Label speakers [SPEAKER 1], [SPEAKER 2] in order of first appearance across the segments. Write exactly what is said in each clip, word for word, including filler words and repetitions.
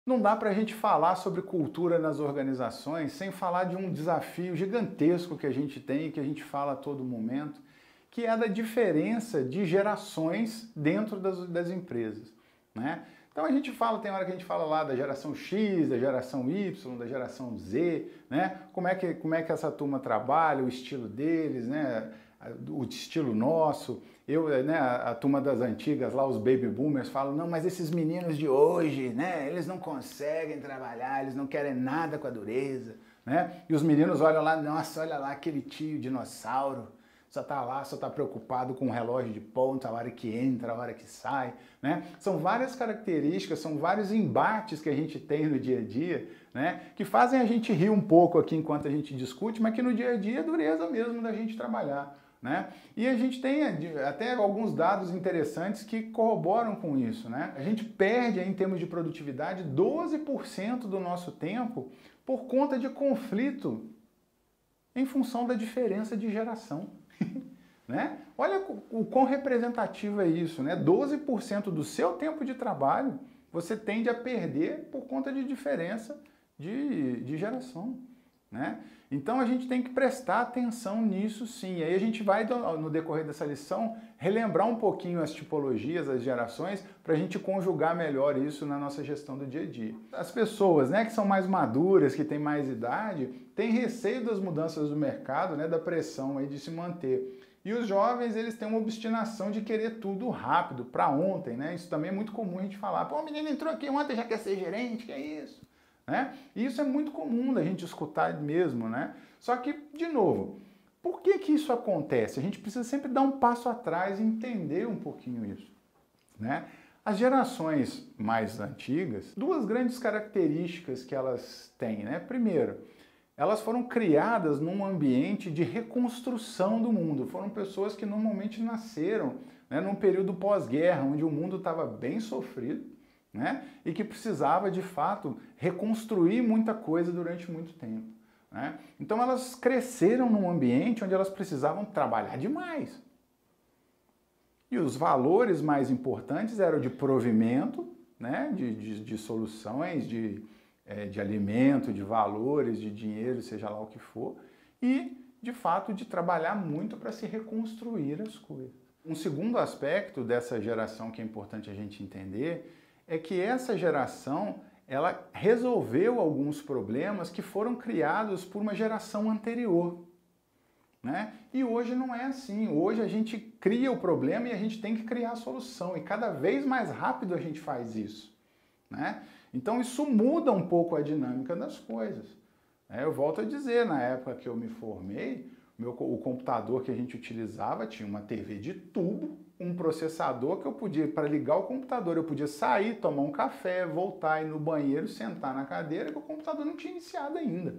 [SPEAKER 1] Não dá para a gente falar sobre cultura nas organizações sem falar de um desafio gigantesco que a gente tem e que a gente fala a todo momento, que é a da diferença de gerações dentro das, das empresas, né? Então a gente fala, tem hora que a gente fala lá da geração X, da geração Y, da geração Z, né? Como é que, como é que essa turma trabalha, o estilo deles, né? O estilo nosso. Eu, né, a, a turma das antigas lá, os baby boomers, falam, não, mas esses meninos de hoje, né, eles não conseguem trabalhar, eles não querem nada com a dureza, né? E os meninos olham lá, nossa, olha lá aquele tio dinossauro, só tá lá, só tá preocupado com o relógio de ponta, a hora que entra, a hora que sai, né? São várias características, são vários embates que a gente tem no dia a dia, né, que fazem a gente rir um pouco aqui enquanto a gente discute, mas que no dia a dia é dureza mesmo da gente trabalhar, né? E a gente tem até alguns dados interessantes que corroboram com isso, né? A gente perde, em termos de produtividade, doze por cento do nosso tempo por conta de conflito em função da diferença de geração. Né? Olha o quão representativo é isso, né? doze por cento do seu tempo de trabalho você tende a perder por conta de diferença de, de geração, né? Então a gente tem que prestar atenção nisso sim. E aí a gente vai, no decorrer dessa lição, relembrar um pouquinho as tipologias, as gerações, para a gente conjugar melhor isso na nossa gestão do dia a dia. As pessoas, né, que são mais maduras, que têm mais idade, têm receio das mudanças do mercado, né, da pressão aí de se manter. E os jovens, eles têm uma obstinação de querer tudo rápido, para ontem, né? Isso também é muito comum a gente falar. Pô, o menino entrou aqui ontem, já quer ser gerente, que é isso? Né? E isso é muito comum da gente escutar mesmo, né? Só que, de novo, por que que isso acontece? A gente precisa sempre dar um passo atrás e entender um pouquinho isso, né? As gerações mais antigas, duas grandes características que elas têm, né? Primeiro, elas foram criadas num ambiente de reconstrução do mundo. Foram pessoas que normalmente nasceram, né, num período pós-guerra, onde o mundo estava bem sofrido, né, e que precisava, de fato, reconstruir muita coisa durante muito tempo, né? Então elas cresceram num ambiente onde elas precisavam trabalhar demais. E os valores mais importantes eram de provimento, né, de, de, de soluções, de... de alimento, de valores, de dinheiro, seja lá o que for, e, de fato, de trabalhar muito para se reconstruir as coisas. Um segundo aspecto dessa geração que é importante a gente entender é que essa geração, ela resolveu alguns problemas que foram criados por uma geração anterior, né? E hoje não é assim. Hoje a gente cria o problema e a gente tem que criar a solução, e cada vez mais rápido a gente faz isso, né? Então isso muda um pouco a dinâmica das coisas. Eu volto a dizer, na época que eu me formei, meu, o computador que a gente utilizava tinha uma T V de tubo, um processador que eu podia, para ligar o computador, eu podia sair, tomar um café, voltar, ir no banheiro, sentar na cadeira, que o computador não tinha iniciado ainda.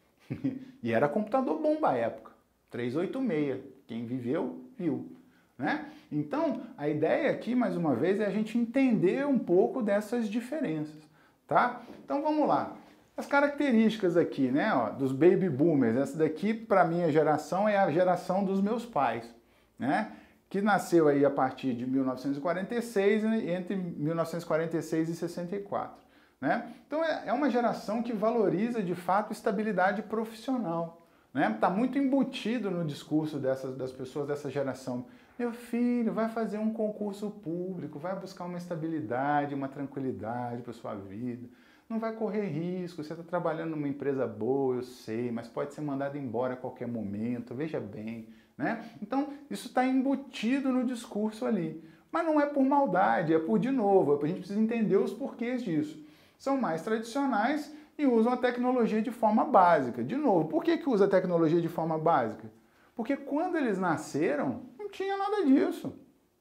[SPEAKER 1] E era computador bom à época, trezentos e oitenta e seis, quem viveu, viu. Né? Então, a ideia aqui, mais uma vez, é a gente entender um pouco dessas diferenças. Tá? Então vamos lá. As características aqui, né, ó, dos baby boomers. Essa daqui, para minha geração, é a geração dos meus pais, né, que nasceu aí a partir de mil novecentos e quarenta e seis, entre mil novecentos e quarenta e seis e sessenta e quatro. Né? Então é uma geração que valoriza de fato estabilidade profissional. Né? Tá muito embutido no discurso dessas, das pessoas dessa geração. Meu filho, vai fazer um concurso público, vai buscar uma estabilidade, uma tranquilidade para sua vida. Não vai correr risco, você está trabalhando numa empresa boa, eu sei, mas pode ser mandado embora a qualquer momento, veja bem. Né? Então, isso está embutido no discurso ali. Mas não é por maldade, é por, de novo, a gente precisa entender os porquês disso. São mais tradicionais e usam a tecnologia de forma básica. De novo, por que que usa a tecnologia de forma básica? Porque quando eles nasceram, não tinha nada disso.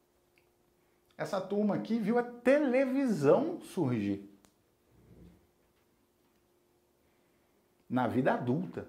[SPEAKER 1] Essa turma aqui viu a televisão surgir na vida adulta.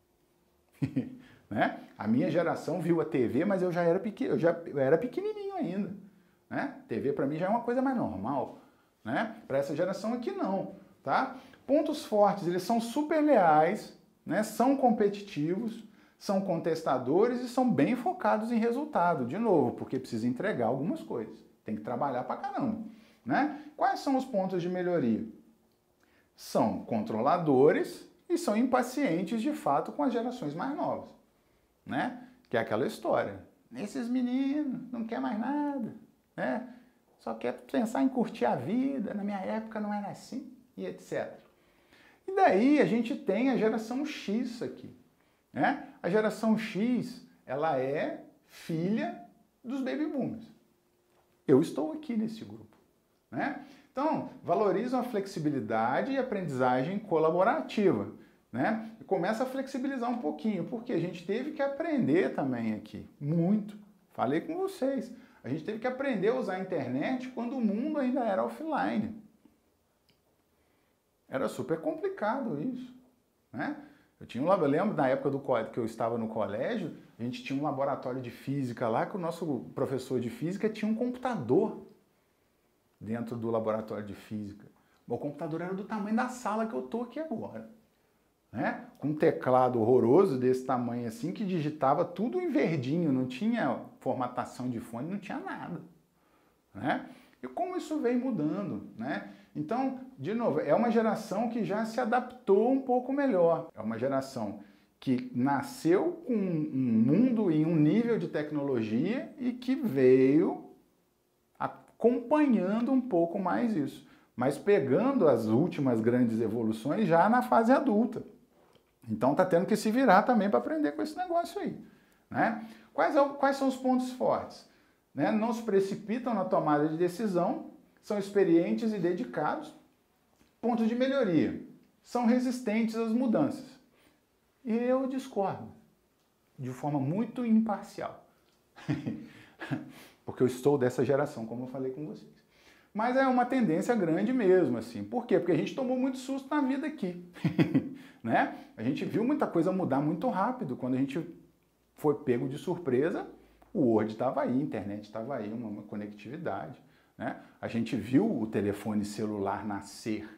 [SPEAKER 1] Né? A minha geração viu a T V, mas eu já era, pequ... eu já eu era pequenininho ainda. Né? T V para mim já é uma coisa mais normal. Né? Para essa geração aqui não. Tá? Pontos fortes, eles são super leais, né? São competitivos, são contestadores e são bem focados em resultado. De novo, porque precisa entregar algumas coisas. Tem que trabalhar pra caramba. Né? Quais são os pontos de melhoria? são controladores e são impacientes de fato com as gerações mais novas, né? Que é aquela história. Esses meninos não quer mais nada, né? Só quer pensar em curtir a vida, na minha época não era assim, e etcétera. E daí a gente tem a geração X aqui, né? A geração X, ela é filha dos baby boomers. Eu estou aqui nesse grupo, né? Então, valorizam a flexibilidade e aprendizagem colaborativa, né? E começa a flexibilizar um pouquinho, porque a gente teve que aprender também aqui, muito. Falei com vocês, a gente teve que aprender a usar a internet quando o mundo ainda era offline. Era super complicado isso, né? Eu, tinha um, eu lembro na época do, que eu estava no colégio, a gente tinha um laboratório de física lá, que o nosso professor de física tinha um computador dentro do laboratório de física. O computador era do tamanho da sala que eu estou aqui agora, né? Com um teclado horroroso desse tamanho assim, que digitava tudo em verdinho, não tinha formatação de fone, não tinha nada, né? E como isso vem mudando, né? Então, de novo, é uma geração que já se adaptou um pouco melhor. É uma geração que nasceu com um mundo e um nível de tecnologia e que veio acompanhando um pouco mais isso, mas pegando as últimas grandes evoluções já na fase adulta. Então está tendo que se virar também para aprender com esse negócio aí, né? Quais, quais são os pontos fortes? Né? Não se precipitam na tomada de decisão, são experientes e dedicados. Pontos de melhoria, são resistentes às mudanças. E eu discordo, de forma muito imparcial. Porque eu estou dessa geração, como eu falei com vocês. Mas é uma tendência grande mesmo, assim. Por quê? Porque a gente tomou muito susto na vida aqui. Né? A gente viu muita coisa mudar muito rápido. Quando a gente foi pego de surpresa, o Word estava aí, a internet estava aí, uma, uma conectividade. Né? A gente viu o telefone celular nascer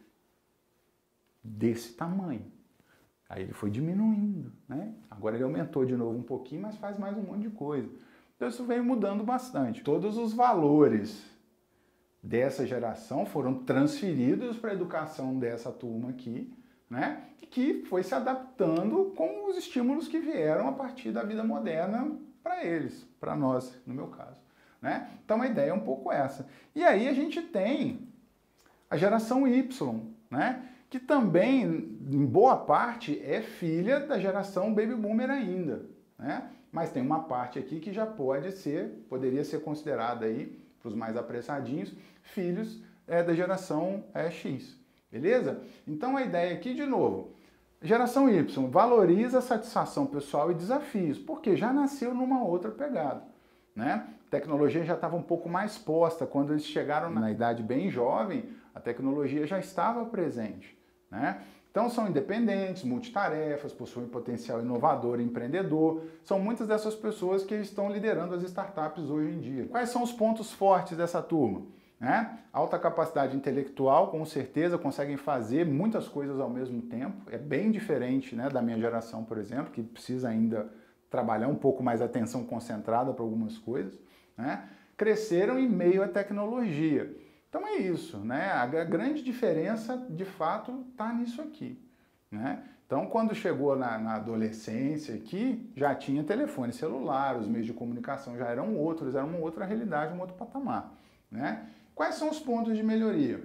[SPEAKER 1] desse tamanho. Aí ele foi diminuindo, né? Agora ele aumentou de novo um pouquinho, mas faz mais um monte de coisa. Então isso veio mudando bastante. Todos os valores dessa geração foram transferidos para a educação dessa turma aqui, né? E que foi se adaptando com os estímulos que vieram a partir da vida moderna para eles, para nós, no meu caso. Né? Então a ideia é um pouco essa. E aí a gente tem a geração Y, né? Que também, em boa parte, é filha da geração Baby Boomer ainda. Né? Mas tem uma parte aqui que já pode ser, poderia ser considerada aí, para os mais apressadinhos, filhos é, da geração é, X. Beleza? Então a ideia aqui, de novo, geração Y valoriza a satisfação pessoal e desafios, porque já nasceu numa outra pegada. Né? A tecnologia já estava um pouco mais posta. Quando eles chegaram na idade bem jovem, a tecnologia já estava presente. Né? Então são independentes, multitarefas, possuem potencial inovador e empreendedor. São muitas dessas pessoas que estão liderando as startups hoje em dia. Quais são os pontos fortes dessa turma? Né? Alta capacidade intelectual, com certeza, conseguem fazer muitas coisas ao mesmo tempo. É bem diferente, né, da minha geração, por exemplo, que precisa ainda trabalhar um pouco mais a atenção concentrada para algumas coisas. Né? Cresceram em meio à tecnologia. Então é isso, né? A grande diferença, de fato, está nisso aqui. Né? Então, quando chegou na, na adolescência aqui, já tinha telefone celular, os meios de comunicação já eram outros, era uma outra realidade, um outro patamar. Né? Quais são os pontos de melhoria?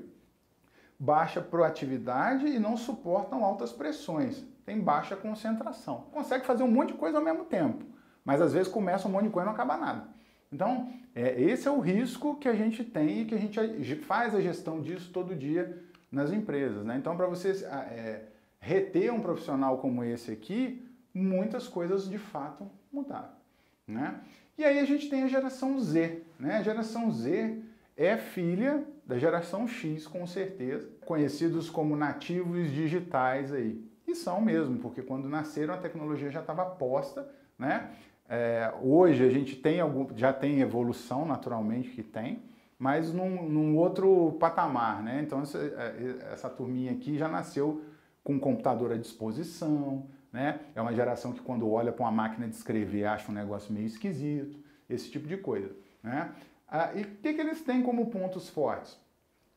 [SPEAKER 1] Baixa proatividade e não suportam altas pressões. Tem baixa concentração. Consegue fazer um monte de coisa ao mesmo tempo, mas às vezes começa um monte de coisa e não acaba nada. Então, é, esse é o risco que a gente tem e que a gente faz a gestão disso todo dia nas empresas. Né? Então, para você é, reter um profissional como esse aqui, muitas coisas de fato mudaram. Né? E aí a gente tem a geração Z. Né? A geração Z é filha da geração X, com certeza, conhecidos como nativos digitais aí. E são mesmo, porque quando nasceram a tecnologia já estava posta, né? É, hoje a gente tem algum, já tem evolução, naturalmente que tem, mas num, num outro patamar, né? Então essa, essa turminha aqui já nasceu com um computador à disposição, né? É uma geração que quando olha para uma máquina de escrever acha um negócio meio esquisito, esse tipo de coisa, né? Ah, e o que, que eles têm como pontos fortes?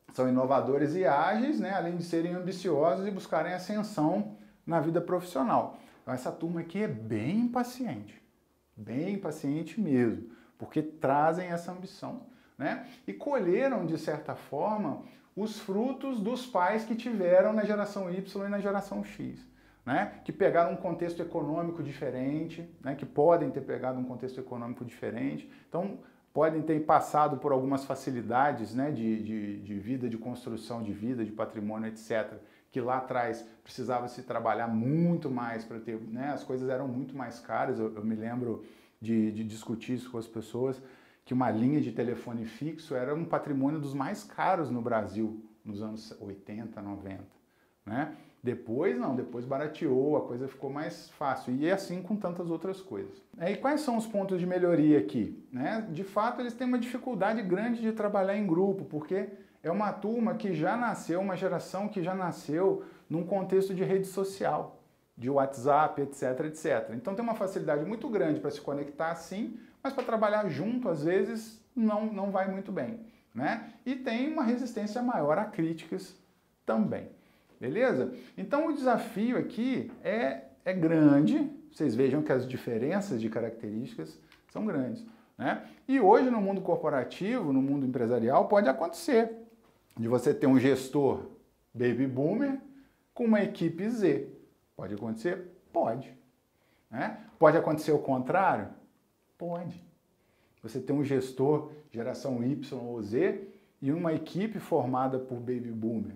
[SPEAKER 1] são inovadores e ágeis, né? Além de serem ambiciosos e buscarem ascensão na vida profissional. Então essa turma aqui é bem impaciente, bem impaciente mesmo, porque trazem essa ambição, né? E colheram, de certa forma, os frutos dos pais que tiveram na geração Y e na geração X, né? Que pegaram um contexto econômico diferente, né? Que podem ter pegado um contexto econômico diferente, então podem ter passado por algumas facilidades, né? de, de, de vida, de construção de vida, de patrimônio, etcétera, que lá atrás precisava se trabalhar muito mais para ter, né? As coisas eram muito mais caras. Eu, eu me lembro de, de discutir isso com as pessoas, que uma linha de telefone fixo era um patrimônio dos mais caros no Brasil, nos anos oitenta, noventa, né? Depois não, depois barateou, a coisa ficou mais fácil, e é assim com tantas outras coisas. E quais são os pontos de melhoria aqui? Né? De fato, eles têm uma dificuldade grande de trabalhar em grupo, porque é uma turma que já nasceu, uma geração que já nasceu num contexto de rede social, de WhatsApp, etc, etcétera. Então tem uma facilidade muito grande para se conectar assim, mas para trabalhar junto, às vezes, não, não vai muito bem, né? E tem uma resistência maior a críticas também, beleza? Então o desafio aqui é, é grande, vocês vejam que as diferenças de características são grandes, né? E hoje no mundo corporativo, no mundo empresarial, pode acontecer de você ter um gestor baby boomer com uma equipe Z. Pode acontecer? Pode. Né? Pode acontecer o contrário? Pode. Você tem um gestor geração Y ou Z e uma equipe formada por baby boomer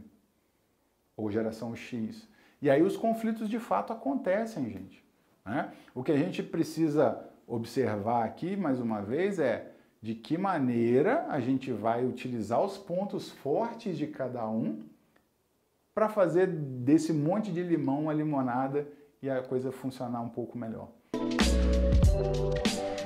[SPEAKER 1] ou geração X. E aí os conflitos de fato acontecem, gente. Né? O que a gente precisa observar aqui, mais uma vez, é de que maneira a gente vai utilizar os pontos fortes de cada um para fazer desse monte de limão uma limonada e a coisa funcionar um pouco melhor.